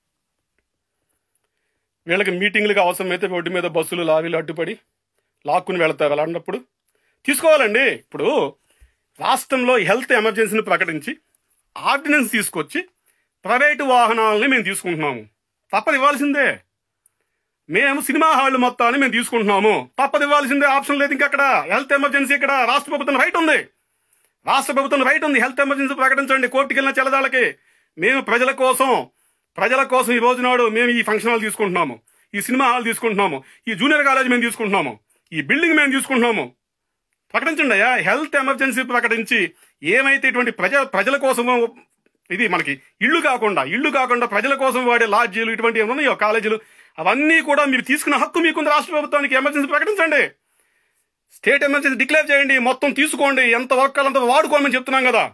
B: వీళ్ళకి మీటింగ్లకు అవసరమైతే రోడ్డు మీద బస్సులు లారీలు అడ్డుపడి లాక్కుని వెళతారు. అలాంటప్పుడు తీసుకోవాలండి. ఇప్పుడు రాష్ట్రంలో హెల్త్ ఎమర్జెన్సీని ప్రకటించి ఆర్డినెన్స్ తీసుకొచ్చి ప్రైవేటు వాహనాలని మేము తీసుకుంటున్నాము, తప్పదు ఇవ్వాల్సిందే. మేము సినిమా హాళ్ళు మొత్తాన్ని మేము తీసుకుంటున్నాము, తప్పదు ఇవ్వాల్సిందే. ఆప్షన్ లేదు ఇంకక్కడ. హెల్త్ ఎమర్జెన్సీ ఇక్కడ రాష్ట్ర ప్రభుత్వం రైట్ ఉంది, రాష్ట్ర ప్రభుత్వం రైట్ ఉంది. హెల్త్ ఎమర్జెన్సీ ప్రకటించండి, కోర్టుకి వెళ్ళిన చెల్లదాళ్ళకి. మేము ప్రజల కోసం ప్రజల కోసం ఈ రోజు నాడు మేము ఈ ఫంక్షన్ హాల్ తీసుకుంటున్నాము, ఈ సినిమా హాల్ తీసుకుంటున్నాము, ఈ జూనియర్ కాలేజ్ మేము తీసుకుంటున్నాము, ఈ బిల్డింగ్ మేము తీసుకుంటున్నాము. ప్రకటించండి అయ్యా. హెల్త్ ఎమర్జెన్సీ ప్రకటించి ఏమైతే ఇటువంటి ప్రజ ప్రజల కోసమో, ఇది మనకి ఇళ్ళు కాకుండా ఇళ్ళు కాకుండా ప్రజల కోసం వాడే లాడ్జీలు ఇటువంటి ఉన్నాయో కాలేజీలు, అవన్నీ కూడా మీరు తీసుకున్న హక్కు మీకుంది. రాష్ట్ర ప్రభుత్వానికి ఎమర్జెన్సీ ప్రకటించండి, స్టేట్ ఎమర్జెన్సీ డిక్లేర్ చేయండి, మొత్తం తీసుకోండి, ఎంత వర్క్ అంత వాడుకోమని చెప్తున్నాం కదా.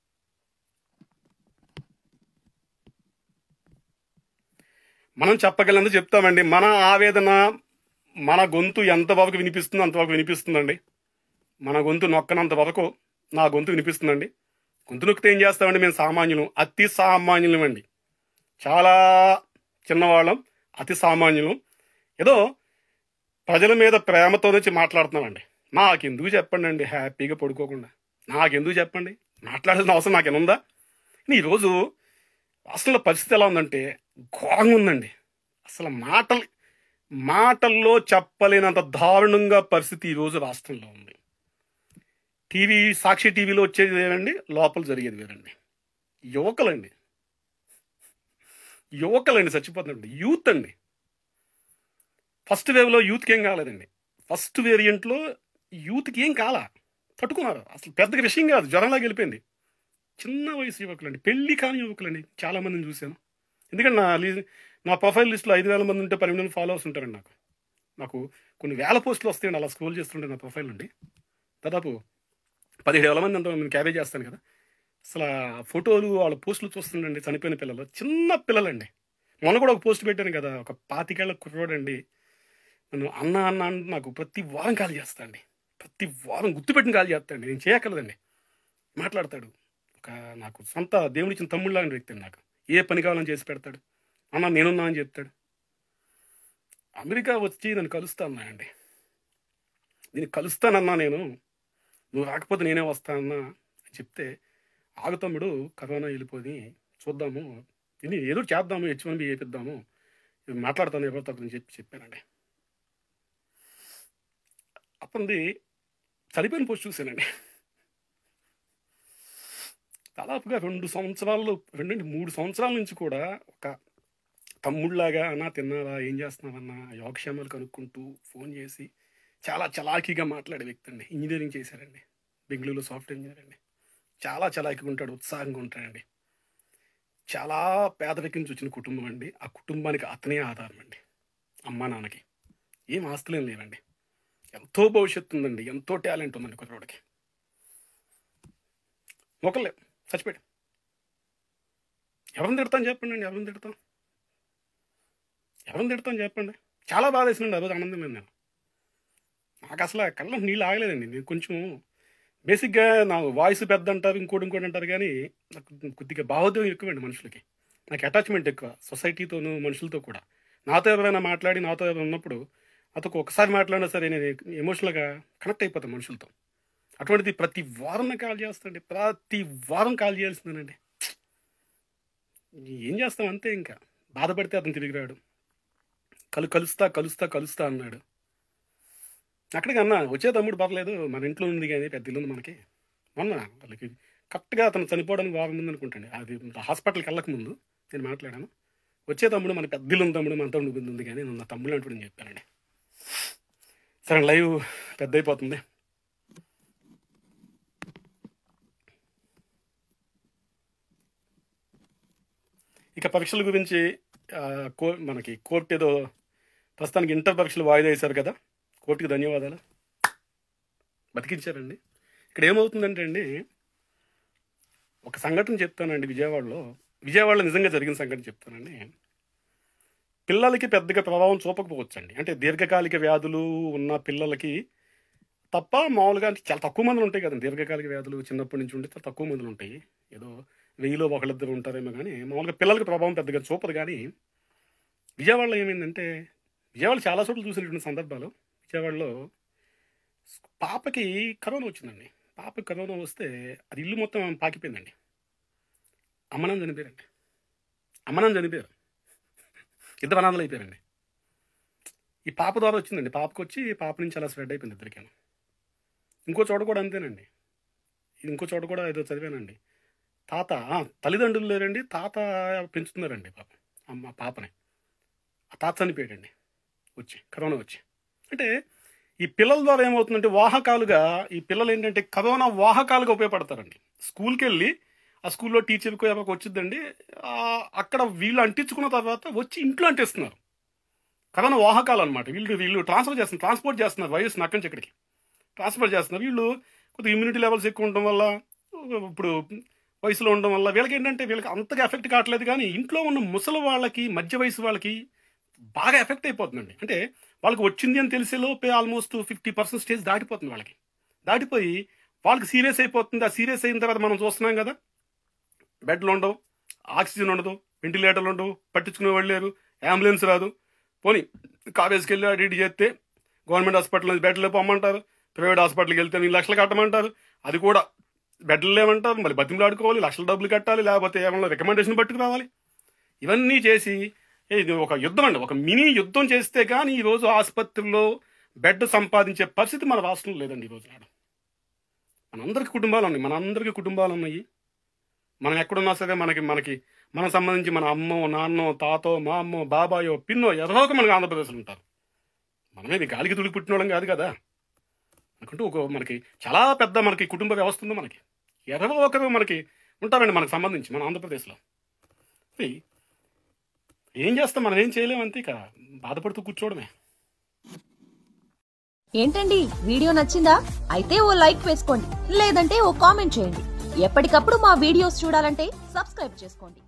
B: మనం చెప్పగలంత చెప్తామండి. మన ఆవేదన, మన గొంతు ఎంతవరకు వినిపిస్తుందో అంతవరకు వినిపిస్తుందండి. మన గొంతు నొక్కనంత వరకు నా గొంతు వినిపిస్తుందండి. గొంతు నొక్కితే ఏం చేస్తామండి, మేము సామాన్యులం, అతి సామాన్యులం అండి, చాలా చిన్నవాళ్ళం, అతి సామాన్యులం. ఏదో ప్రజల మీద ప్రేమతో నుంచి మాట్లాడుతున్నామండి. నాకెందుకు చెప్పండి అండి, హ్యాపీగా పడుకోకుండా నాకెందుకు చెప్పండి, మాట్లాడాల్సిన అవసరం నాకేముందా? ఈరోజు రాష్ట్రంలో పరిస్థితి ఎలా ఉందంటే ఘోరంగా ఉందండి. అసలు మాటలు మాటల్లో చెప్పలేనంత దారుణంగా పరిస్థితి ఈరోజు రాష్ట్రంలో ఉంది. టీవీ సాక్షి టీవీలో వచ్చేది వేరండి, లోపల జరిగేది వేరండి. యువకులండి యువకులండి చచ్చిపోతుందండి, యూత్ అండి. ఫస్ట్ వేవ్లో యూత్కి ఏం కాలేదండి, ఫస్ట్ వేరియంట్లో యూత్కి ఏం కాలా, తట్టుకున్నారు. అసలు పెద్దగా విషయం కాదు, జ్వరంలాగా వెళ్ళిపోయింది. చిన్న వయసు యువకులండి, పెళ్లి కాని యువకులండి, చాలా మందిని చూశాను. ఎందుకంటే నా నా ప్రొఫైల్ లిస్ట్లో ఐదు వేల మంది ఉంటే పన్నెండు మంది ఫాలోవర్స్ ఉంటారండి. నాకు నాకు కొన్ని వేల పోస్టులు వస్తాయండి, అలా స్క్రోల్ చేస్తుంటే నా ప్రొఫైల్ నుండి దాదాపు పదిహేడు వేల మంది అంత నేను క్యారేజ్ చేస్తాను కదా. అసలు ఫోటోలు వాళ్ళ పోస్టులు చూస్తుండండి, చనిపోయిన పిల్లలు, చిన్న పిల్లలండి. మొన్న కూడా ఒక పోస్ట్ పెట్టాను కదా, ఒక పాతికేళ్ల కుర్రోడండి నన్ను అన్న అన్న అంటే నాకు ప్రతి వారం కాల్ చేస్తాండి, ప్రతి వారం గుర్తుపెట్టిన కాల్ చేస్తాండి. నేను చేయక్కర్లేదండి, మాట్లాడతాడు. ఒక నాకు సొంత దేవుడిచ్చిన తమ్ముళ్ళ వ్యక్తి అండి. నాకు ఏ పని కావాలని చేసి పెడతాడు, అన్న నేనున్నా అని చెప్తాడు. అమెరికా వచ్చి నన్ను కలుస్తా అన్నాయండి, నేను కలుస్తానన్నా, నేను నువ్వు రాకపోతే నేనే వస్తానన్నా అని చెప్తే, ఆగు తమ్ముడు, కరోనా వెళ్ళిపోయి చూద్దాము, ఇది ఏదో చేద్దాము, హెచ్ వన్ బి చేపిద్దాము, మాట్లాడతాను ఎవరితో అని చెప్పి చెప్పానండి. అప్పటిది చనిపోయిన పోస్ట్ చూశానండి. దాదాపుగా రెండు సంవత్సరాలు రెండు మూడు సంవత్సరాల నుంచి కూడా ఒక తమ్ముళ్ళలాగా అన్నా తిన్నారా, ఏం చేస్తున్నావన్నా, యోగక్షేమాలు కనుక్కుంటూ ఫోన్ చేసి చాలా చలాకీగా మాట్లాడే వ్యక్తి అండి. ఇంజనీరింగ్ చేశారండి, బెంగళూరులో సాఫ్ట్వేర్ ఇంజనీర్ అండి. చాలా చలాకీగా ఉంటాడు, ఉత్సాహంగా ఉంటాడండి. చాలా పేదరికం నుంచి వచ్చిన కుటుంబం అండి. ఆ కుటుంబానికి అతనే ఆధారం అండి, అమ్మా నాన్నకి. ఏం ఆస్తులేం లేవండి, ఎంతో భవిష్యత్తు ఉందండి, ఎంతో టాలెంట్ ఉందండి కుర్రోడికి. ఒకళ్ళే చచ్చిపోయాడు. ఎవరిని తిడతాను చెప్పండి అండి, ఎవరిని తిడతాం ఎవరిని తిడతాను చెప్పండి. చాలా బాధ వేసిందండి ఆ రోజు, ఆనందం లేదు. నేను నాకు అసలు కళ్ళ నీళ్ళు ఆగలేదండి. నేను కొంచెం బేసిక్గా నా వాయిస్ పెద్ద అంటారు, ఇంకోటి ఇంకోటి అంటారు, కానీ నాకు కొద్దిగా భావోద్వేగం ఎక్కువండి మనుషులకి. నాకు అటాచ్మెంట్ ఎక్కువ, సొసైటీతోనూ మనుషులతో కూడా. నాతో ఎవరైనా మాట్లాడి నాతో ఎవరైనా ఉన్నప్పుడు నాతో ఒకసారి మాట్లాడినా సరే నేను ఎమోషనల్గా కనెక్ట్ అయిపోతాను మనుషులతో. అటువంటిది ప్రతి వారం నాకు కాల్ చేస్తాండి, ప్రతి వారం కాల్ చేయాల్సిందేనండి. ఏం చేస్తాం అంతే. ఇంకా బాధపడితే అతను తిరిగి రాడు. కలు కలుస్తా కలుస్తా కలుస్తా అన్నాడు. అక్కడికి అన్నా, వచ్చే తమ్ముడు పర్లేదు, మన ఇంట్లో ఉంది కానీ పెద్ద ఇల్లు ఉంది మనకి. మొన్న వాళ్ళకి కరెక్ట్గా అతను చనిపోవడానికి వారం ముందు అనుకుంటాండి, అది హాస్పిటల్కి వెళ్ళక ముందు నేను మాట్లాడాను. వచ్చే తమ్ముడు మన పెద్ద ఇల్లు ఉంది తమ్ముడు, మన తమ్ముడు ఉంది కానీ నా తమ్ముడు అంటూ నేను చెప్పానండి. సరే, లైవ్ పెద్ద అయిపోతుంది. ఇక పరీక్షల గురించి కో మనకి కోర్టు ఏదో ప్రస్తుతానికి ఇంటర్ పరీక్షలు వాయిదా వేశారు కదా, కోర్టుకి ధన్యవాదాలు, బతికించారండి. ఇక్కడ ఏమవుతుందంటే అండి, ఒక సంఘటన చెప్తానండి. విజయవాడలో విజయవాడలో నిజంగా జరిగిన సంఘటన చెప్తానండి. పిల్లలకి పెద్దగా ప్రభావం చూపకపోవచ్చండి, అంటే దీర్ఘకాలిక వ్యాధులు ఉన్న పిల్లలకి తప్ప. మామూలుగా చాలా తక్కువ మందులు ఉంటాయి కదండి దీర్ఘకాలిక వ్యాధులు, చిన్నప్పటి నుంచి ఉంటే చాలా తక్కువ మందులు ఉంటాయి. ఏదో వెయ్యిలో ఒకళ్ళిద్దరు ఉంటారేమో కానీ మామూలుగా పిల్లలకి ప్రభావం పెద్దగా చూపదు. కానీ విజయవాడలో ఏమైందంటే, విజయవాడ చాలా చోట్ల చూసినటువంటి సందర్భాలు. విజయవాడలో పాపకి కరోనా వచ్చిందండి. పాపకి కరోనా వస్తే అది ఇల్లు మొత్తం పాకిపోయిందండి. అమ్మనాన్న చనిపోయారండి. అమ్మనాన్న చనిపోయారు, ఇద్దరు అనాథలు అయిపోయారండి. ఈ పాప ద్వారా వచ్చిందండి. పాపకు వచ్చి పాప నుంచి అలా స్ప్రెడ్ అయిపోయింది ఇద్దరికేమో. ఇంకో చోట కూడా అంతేనండి. ఇంకో చోట కూడా ఏదో చదివానండి. తాత తల్లిదండ్రులు లేరండి, తాత పెంచుతున్నారండి పాప అమ్మ పాపని. ఆ తాత చనిపోయాడండి వచ్చి, కరోనా వచ్చి. అంటే ఈ పిల్లల ద్వారా ఏమవుతుందంటే వాహకాలుగా, ఈ పిల్లలు ఏంటంటే కరోనా వాహకాలుగా ఉపయోగపడతారండి. స్కూల్కి వెళ్ళి ఆ స్కూల్లో టీచర్కి ఎవరికి వచ్చిందండి, అక్కడ వీళ్ళు అంటించుకున్న తర్వాత వచ్చి ఇంట్లో అంటిస్తున్నారు. కరోనా వాహకాలు అనమాట. వీళ్ళు వీళ్ళు ట్రాన్స్ఫర్ చేస్తున్నారు, ట్రాన్స్పోర్ట్ చేస్తున్నారు వైరస్ని అక్కడి నుంచి ఇక్కడికి ట్రాన్స్ఫర్ చేస్తున్నారు. వీళ్ళు కొద్దిగా ఇమ్యూనిటీ లెవెల్స్ ఎక్కువ ఉండడం వల్ల, ఇప్పుడు వయసులో ఉండడం వల్ల వీళ్ళకి ఏంటంటే వీళ్ళకి అంతగా ఎఫెక్ట్ కావట్లేదు. కానీ ఇంట్లో ఉన్న ముసలి వాళ్ళకి, మధ్య వయసు వాళ్ళకి బాగా ఎఫెక్ట్ అయిపోతుందండి. అంటే వాళ్ళకి వచ్చింది అని తెలిసేలోపే ఆల్మోస్ట్ ఫిఫ్టీ పర్సెంట్ స్టేజ్ దాటిపోతుంది వాళ్ళకి. దాటిపోయి వాళ్ళకి సీరియస్ అయిపోతుంది. ఆ సీరియస్ అయిన తర్వాత మనం చూస్తున్నాం కదా, బెడ్లు ఉండవు, ఆక్సిజన్ ఉండదు, వెంటిలేటర్లు ఉండవు, పట్టించుకునే వాళ్ళు లేరు, అంబులెన్స్ రాదు. పోనీ కాలేజ్కి వెళ్ళి అటు ఇటు చేస్తే గవర్నమెంట్ హాస్పిటల్ నుంచి బెడ్లు పొమ్మంటారు, ప్రైవేట్ హాస్పిటల్కి వెళ్తే నీళ్ళు లక్షలు కట్టమంటారు, అది కూడా బెడ్లు లేమంటారు, మళ్ళీ బతిమలాడుకోవాలి, లక్షల డబ్బులు కట్టాలి, లేకపోతే ఏమన్నా రికమెండేషన్ పట్టుకు రావాలి. ఇవన్నీ చేసి ఇది ఒక యుద్ధం అండి, ఒక మినీ యుద్ధం చేస్తే కానీ ఈరోజు ఆసుపత్రిలో బెడ్ సంపాదించే పరిస్థితి మన రాష్ట్రంలో లేదండి. ఈరోజు నాడు మనందరికీ కుటుంబాలు ఉన్నాయి, మనందరికీ కుటుంబాలు ఉన్నాయి. మనం ఎక్కడున్నా సరే మనకి మనకి మనకు సంబంధించి మన అమ్మో, నాన్నో, తాతో, మా అమ్మో, బాబాయో, పిన్నో ఎవరో ఒక మనకి ఆంధ్రప్రదేశ్లో ఉంటారు. మనమేది గాలికి తుడికి పుట్టిన వాళ్ళం కాదు కదా. అనుకుంటూ ఒక మనకి చాలా పెద్ద మనకి కుటుంబ వ్యవస్థ ఉంది. మనకి ఎవరో ఒకరు మనకి ఉంటారండి మనకు సంబంధించి మన ఆంధ్రప్రదేశ్లో. ఏం చేస్తాం, మనం ఏం చేయలేము, అంతే ఇక బాధపడుతూ కూర్చోవడమే.
A: ఏంటండి వీడియో నచ్చిందా? అయితే ఓ లైక్ వేసుకోండి, లేదంటే ఓ కామెంట్ చేయండి. ఎప్పటికప్పుడు మా వీడియోస్ చూడాలంటే సబ్స్క్రైబ్ చేసుకోండి.